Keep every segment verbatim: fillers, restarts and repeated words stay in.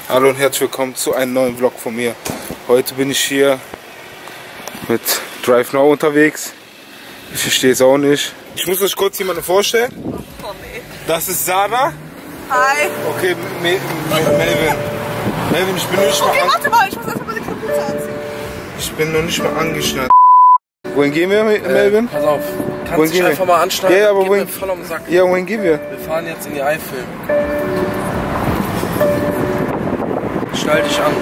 Hallo und herzlich willkommen zu einem neuen Vlog von mir. Heute bin ich hier mit Drive Now unterwegs. Ich verstehe es auch nicht. Ich muss euch kurz jemanden vorstellen. Oh, nee. Das ist Sarah. Hi. Okay, Me Me Melvin. Melvin, ich bin noch nicht mal Okay, an warte mal, ich muss erstmal meine Kapuze anziehen. Ich bin noch nicht mal angeschnallt. Wohin gehen wir, Melvin? Äh, pass auf, kannst wohin dich einfach wir? mal anschneiden? Ja, ja, aber Geh wohin? mir voll am Sack. Ja, wohin gehen wir? Wir fahren jetzt in die Eifel. Schnall dich an.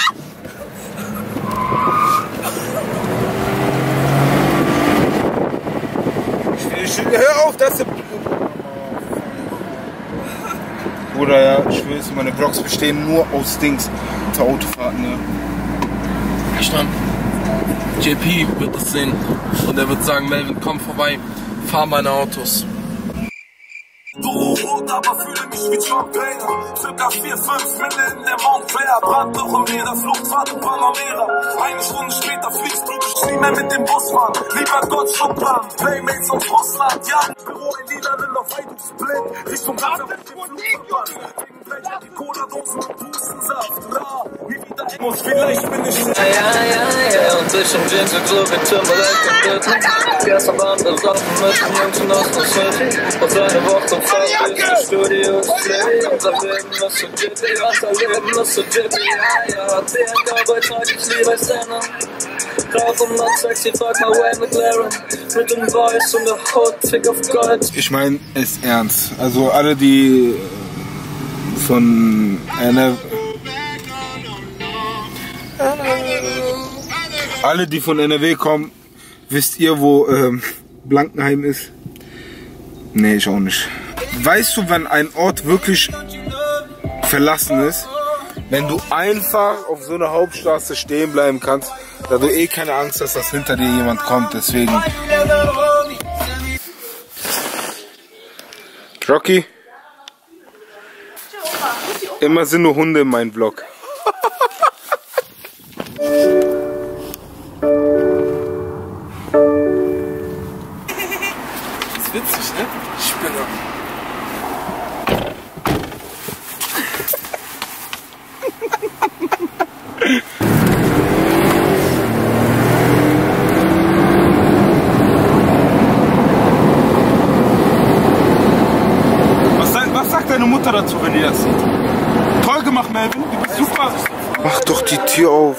Ich will, hör auf, das ist... Bruder, ja, ich will es, meine Vlogs bestehen nur aus Dings zur Autofahrten, ne? Verstanden. J P wird das sehen und er wird sagen, Melvin, komm vorbei, fahr meine Autos. Du rot, aber fühle mich wie John Taylor. Circa vier, fünf Mille in der Mount Claire. Brandloch im Meer, Fluchtfahrt in Panamera. Eine Stunde später fliegst du durch China mit dem Busmann. Lieber Gott, Schottland, Playmates aus Russland. Ja, Büro in Niederlande auf Weidungsblind. Richtung Gaza mit dem Flugverband. Wegen Blätter die Cola-Dosen und Hustensaft. Ja, wie wieder muss, vielleicht bin ich... Ja, ja, ja, ja, und ich im Jeans und so wie Timberlake und Ditten. Gestern Abend das Laufen mit den Jungs in Osten City. Und eine Woche fahrt ich in Studios City. Unser Leben ist so jippy, unser Leben ist so jippy. Ja, ja, zehn Cowboy Tag, ich liebe Sender. Drauf und noch sexy, frag mal Wayne McLaren. Mit dem Voice und der Hot Fick auf Gold. Ich meine es ernst. Also alle, die von N R W... Alle, die von N R W kommen, wisst ihr, wo ähm, Blankenheim ist? Nee, ich auch nicht. Weißt du, wenn ein Ort wirklich verlassen ist? Wenn du einfach auf so einer Hauptstraße stehen bleiben kannst, da du eh keine Angst hast, dass hinter dir jemand kommt, deswegen. Rocky? Immer sind nur Hunde in meinem Vlog. Ist witzig, ne? Spinner. Was, sagt, was sagt deine Mutter dazu, wenn die das sieht? Toll gemacht, Melvin. Du bist super. Mach doch die Tür auf.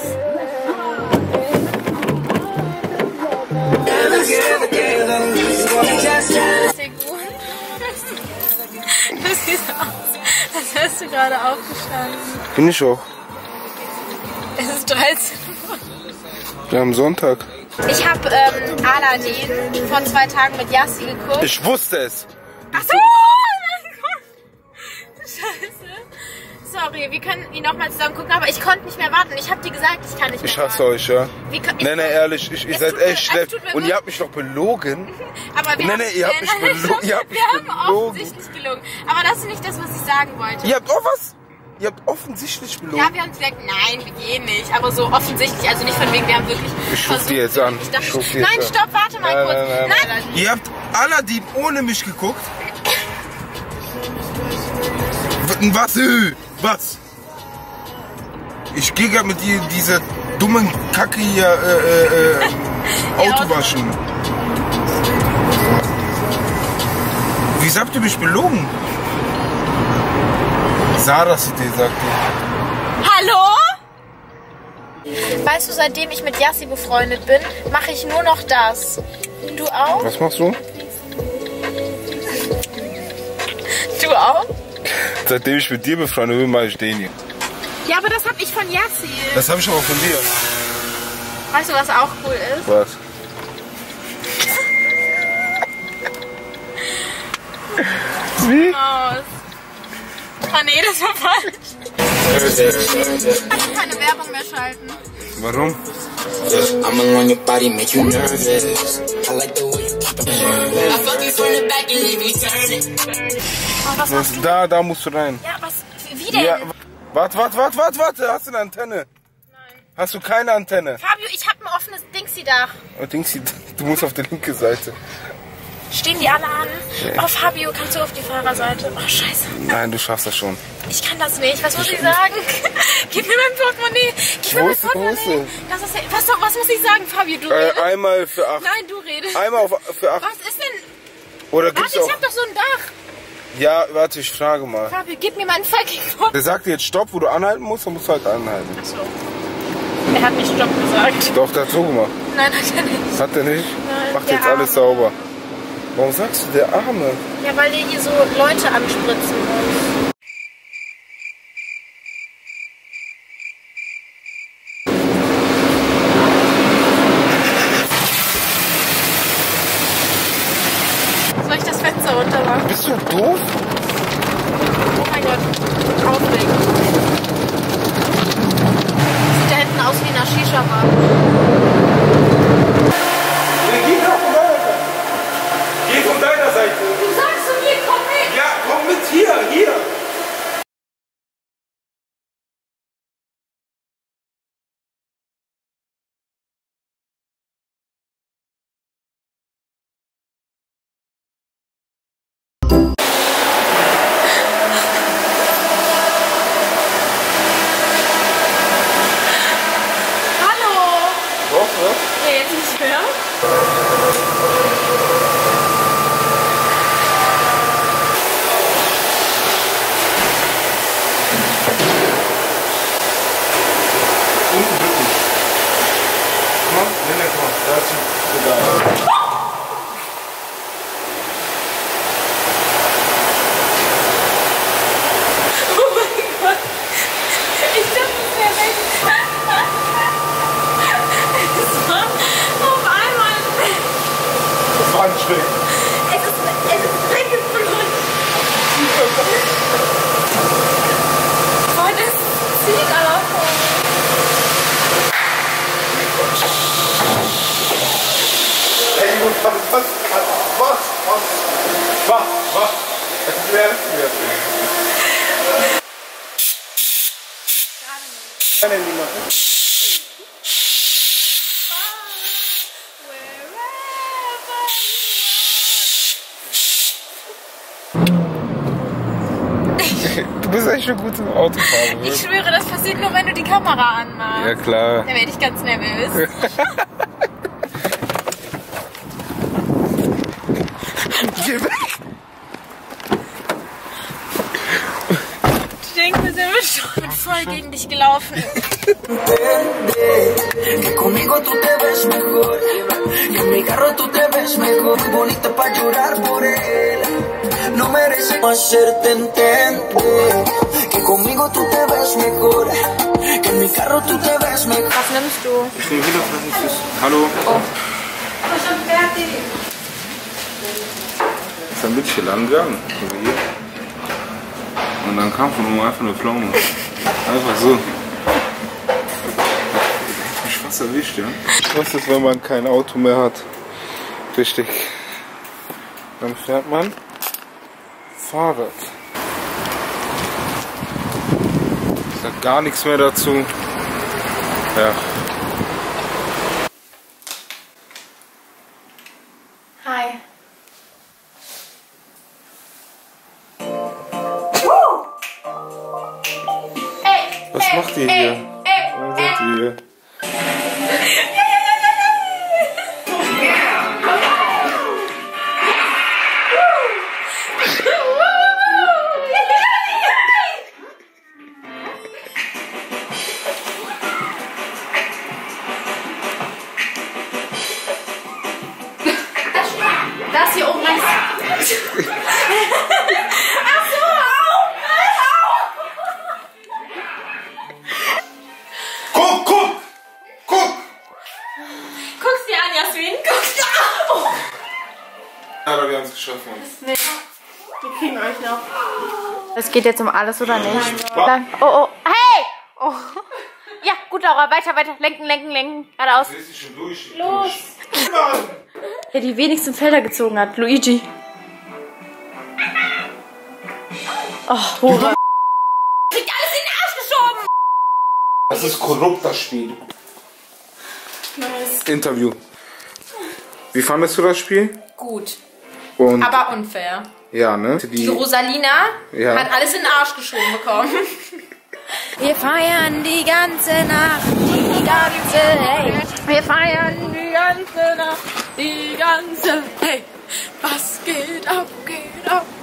Das sieht aus, als wärst du gerade aufgestanden. Bin ich auch. Es ist dreizehn Uhr. Wir haben Sonntag. Ich habe ähm, Aladdin vor zwei Tagen mit Yassi geguckt. Ich wusste es. Ach so! Mein Gott. Scheiße. Sorry, wir können ihn nochmal zusammen gucken, aber ich konnte nicht mehr warten. Ich habe dir gesagt, ich kann nicht mehr Ich hasse warten. euch, ja. Wie kann- Nee, nee, ehrlich, ich, ihr Es seid tut mir- echt es schlecht. tut mir Und ihr wirklich- habt mich doch belogen. Aber wir Nee, haben, nee, ihr habt mich Nein, belogen. Ihr habt mich wir haben belogen. offensichtlich gelogen. Aber das ist nicht das, was ich sagen wollte. Ihr habt auch was? Ihr habt offensichtlich belogen. Ja, wir haben gesagt, nein, wir gehen nicht. Aber so offensichtlich, also nicht von wegen, wir haben wirklich Ich ruf versucht, die jetzt an. Ich dachte, Ich ruf die nein, jetzt an. stopp, warte mal Nein, kurz. nein, nein, nein. Ihr habt Aladdin ohne mich geguckt. Was? Was? Ich gehe gerade mit dir diese dummen Kacke hier äh, äh, Auto waschen. Wieso habt ihr mich belogen? Sarah sie dir, sagt ihr. Hallo? Weißt du, seitdem ich mit Yassi befreundet bin, mache ich nur noch das. Du auch? Was machst du? Du auch? Seitdem ich mit dir befreundet bin, mache ich den hier. Ja, aber das habe ich von Yassi. Das habe ich aber von dir. Weißt du, was auch cool ist? Was? Wie? Aus. Ah nee, das war falsch. Ich kann keine Werbung mehr schalten. Warum? I'ma run your body, make you nervous. I like the way you keep it. I fuck you from the back and leave you turning. Oh, was Was, da, da musst du rein. Ja, was? Wie denn? Ja, warte, warte, warte, warte, warte. Hast du eine Antenne? Nein. Hast du keine Antenne? Fabio, ich hab ein offenes Dingsi-Dach. Oh, Dingsi, du musst auf die linke Seite. Stehen die alle an? Oh, Fabio, kannst du auf die Fahrerseite? Oh, scheiße. Nein, du schaffst das schon. Ich kann das nicht. Was muss ich sagen? Gib mir mein Portemonnaie. Gib mir mein Wo Portemonnaie. ist du? Das ist, was, was muss ich sagen, Fabio? Du Äh, redest? einmal für acht. Nein, du redest. Einmal auf, für acht. Was ist denn? Oder gibt's Warte, ich auch... hab doch so ein Dach. Ja, warte, ich frage mal. Fabio, gib mir meinen fucking Portemonnaie. Der sagt dir jetzt Stopp, wo du anhalten musst, dann musst du halt anhalten. Achso. Er hat nicht Stopp gesagt. Doch, der hat so gemacht. Nein, hat er nicht. Hat er nicht? Nein, Macht der jetzt alles Arme. sauber. Warum sagst du der Arme? Ja, weil der hier so Leute anspritzen muss. Soll ich das Fenster runter machen? Bist du doof? Oh mein Gott, aufregend. Sieht da hinten aus wie eine Shisha-Bar. Geh doch von deiner Seite. Geh von deiner Seite. Du sagst zu mir, komm mit! Ja, komm mit hier, hier. Hallo! Doch, ne? Nee, jetzt nicht mehr. Unten drücken. Komm mal, nee, nee, komm mal. Da ist die Pedale. Oh mein Gott! Ich dachte, es wäre weg. Es war auf einmal weg. Das war ein Schritt. Es ist, es ist weggeflogen. Boah, das zieht aber vor. Ey, Junge, was, was, was, was, was, was? Erklär's mir. Kann er nicht machen. Du bist echt schon gut im Autofahren. Ich schwöre, das passiert nur, wenn du die Kamera anmachst. Ja, klar. Da werde ich ganz nervös. Geh weg. Ich denke, wir sind bescheuert. Ich bin voll gegen dich gelaufen. Que conmigo tú te ves mejor y en mi carro tú te ves mejor, bonita para llorar por él. No merece hacerte entender que conmigo tú te ves mejor, que en mi carro tú te ves mejor. Was nimmst du? Ich nehme wieder Französisch. Hallo. Oh. Ich bin schon fertig. Ist ein bisschen lang gegangen. Hier. Und dann kam von oben einfach eine Pflaume. Einfach so. Mich fast erwischt, ja. Was ist, wenn man kein Auto mehr hat? Richtig. Dann fährt man Fahrrad. Ich sag gar nichts mehr dazu. Ja. Hi. Hey, Was hey, macht ihr hey, hier? Hey, Warum seid ihr hier? Das hier oben rechts. Ach so, au! Guck, guck! Guck! Guck's dir an, Jasmin. Guck's dir an. Oh. Aber wir haben es geschafft, Mann. Nee, wir kriegen euch noch. Es geht jetzt um alles oder nicht? Dann, oh, oh, hey! Oh. Ja, gut, Laura, weiter, weiter. Lenken, lenken, lenken. Geradeaus. Du bist schon durch. Los! Mann! Der die wenigsten Felder gezogen hat, Luigi. Oh, Hure. Kriegt alles in den Arsch geschoben! Das ist korrupt, das Spiel. Nice. Interview. Wie fandest du das Spiel? Gut. Und aber unfair. ja, ne? Die, Die Rosalina ja. hat alles in den Arsch geschoben bekommen. Wir feiern die ganze Nacht, die ganze, hey. Wir feiern die ganze Nacht, die ganze, hey. Was geht ab, geht ab.